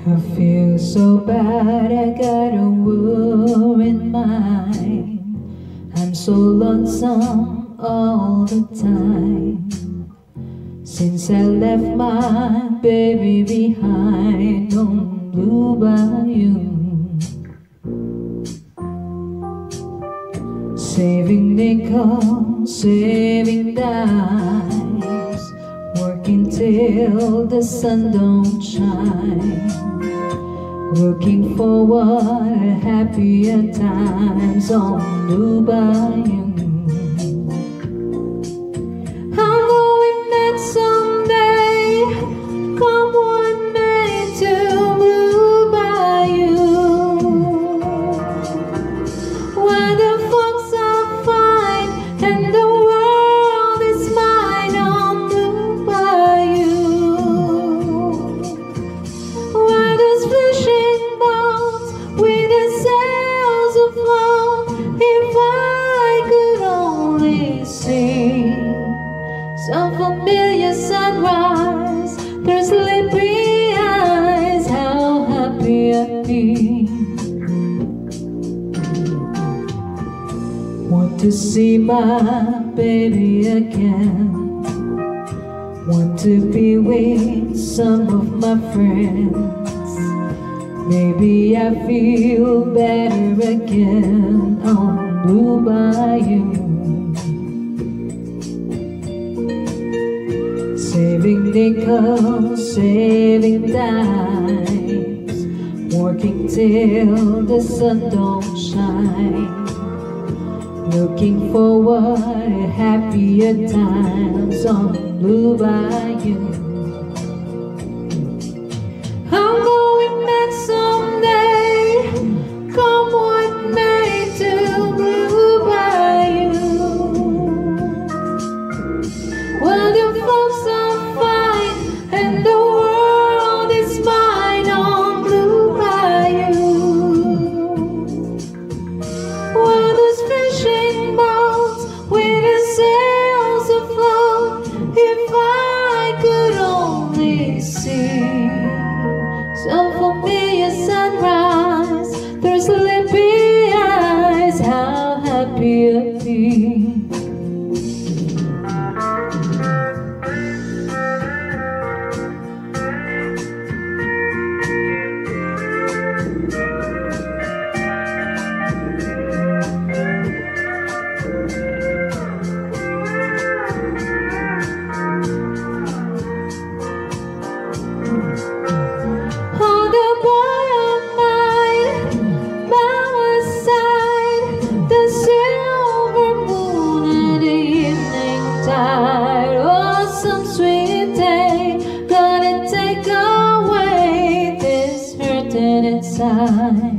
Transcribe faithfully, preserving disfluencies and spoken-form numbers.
I feel so bad, I got a worried mind. I'm so lonesome all the time, since I left my baby behind on Blue Bayou. Saving nickels, saving dimes, working till the sun don't shine, looking forward to happier times on Blue Bayou. I'm going back someday, come what may, to Blue Bayou, where the folks are fine and the world is mine on Blue Bayou, where there's fishing boats with the sails afloat. If I could only see some familiar sunrise, their sleepy eyes, how happy I'd be. Want to see my baby again, want to be with some of my friends. Maybe I feel better again on Blue Bayou. Saving nickels, saving dimes, working till the sun don't shine, looking forward to happier times on Blue Bayou. I'm going back someday, come what may, to Blue Bayou, where the folks are fine and the world is mine on Blue Bayou, where there's fishing boats with the sails afloat. If I could only see some familiar sunrise, their sleepy eyes, how happy I'd be. Inside.